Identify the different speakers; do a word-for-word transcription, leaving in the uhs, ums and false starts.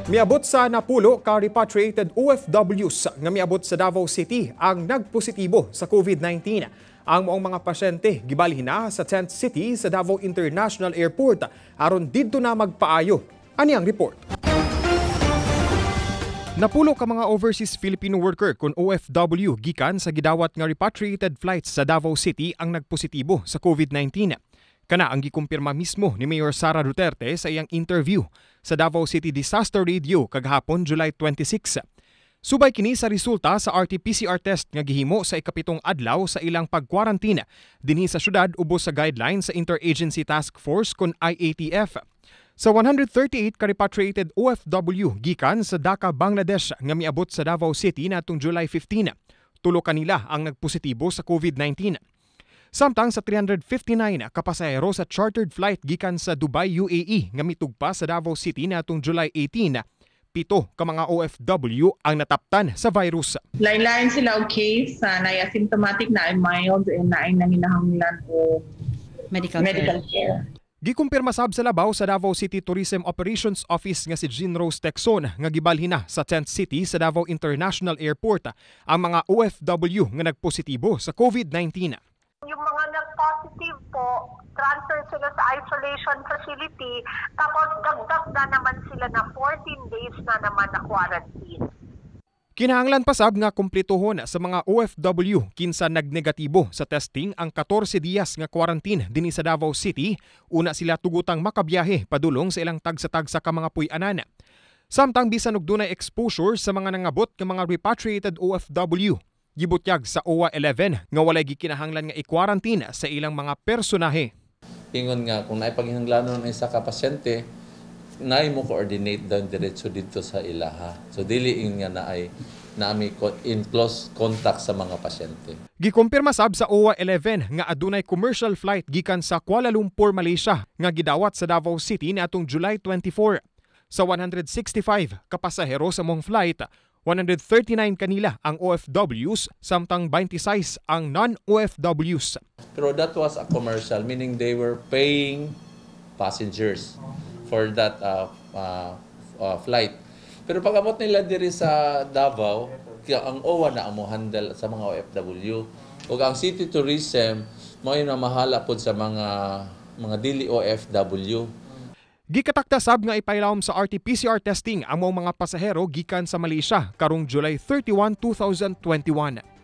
Speaker 1: Miabot sa napulo ka repatriated O F Ws nga miabot sa Davao City ang nagpositibo sa COVID nineteen. Ang maong mga pasyente gibalhin na sa tent city sa Davao International Airport aron didto na magpaayo. Ani ang report. Napulo ka mga overseas Filipino worker kun O F W gikan sa gidawat nga repatriated flights sa Davao City ang nagpositibo sa COVID nineteen. Kana ang gikumpirma mismo ni Mayor Sara Duterte sa iyang interview sa Davao City Disaster Radio kagahapon July twenty-six. Subay kini sa resulta sa R T P C R test nga gihimo sa ikapitong adlaw sa ilang pag-quarantine dinhi sa syudad ubos sa guidelines sa Interagency Task Force kun I A T F. Sa one hundred thirty-eight ka repatriated O F W gikan sa Dhaka, Bangladesh nga miabot sa Davao City natong July fifteen, tulo kanila ang nagpositibo sa COVID nineteen. Samtang sa three hundred fifty-nine ka pasahero sa chartered flight gikan sa Dubai, U A E nga mitugpa sa Davao City natong July eighteen, pito ka mga O F W ang nataptan sa virus.
Speaker 2: Lain-lain sila og case sa na asymptomatic na mild and na nanginahanglan o medical, medical care.
Speaker 1: Gikumpirma sab sa labaw sa Davao City Tourism Operations Office nga si Jean Rose Texon nga gibalhin na sa tent city sa Davao International Airport ang mga O F W nga nagpositibo sa COVID nineteen.
Speaker 3: Yung mga nag-positive po, transfer sila sa isolation facility, tapos dagdag na naman sila na fourteen days na naman na quarantine.
Speaker 1: Kinahanglan pa sab nga kumplituhon sa mga O F W kinsa nagnegatibo sa testing ang fourteen diyas nga quarantine dinhi sa Davao City, una sila tugutang makabiyahe padulong sa ilang tagsa-tagsa ka mga puy-anan. Samtang bisan og dunay exposure sa mga nangabot nga mga repatriated O F W, gibutyag sa O W A eleven nga walay gikinahanglan nga i-quarantine sa ilang mga personahe.
Speaker 4: Ingon nga kung naay paghinanglanon ng isa ka pasyente, naay mo coordinate down diretso dito sa ilaha. So dili nga naay naami in close contact sa mga pasyente.
Speaker 1: Gikumpirma sab sa O W A eleven nga adunay commercial flight gikan sa Kuala Lumpur, Malaysia nga gidawat sa Davao City niadtong July twenty-four. Sa one hundred sixty-five ka pasahero sa mong flight, one hundred thirty-nine kanila ang O F Ws, samtang twenty-six ang non-O F Ws.
Speaker 4: Pero that was a commercial, meaning they were paying passengers for that uh, uh, uh, flight. Pero pag-abot nila diri sa Davao, ang O W A na amo handle sa mga O F W. Ug ang City Tourism mo na mahala pod sa mga mga dili O F W.
Speaker 1: Gikatakta sab nga ipailawom sa R T P C R testing ang mga pasahero gikan sa Malaysia karong July thirty-one, two thousand twenty-one.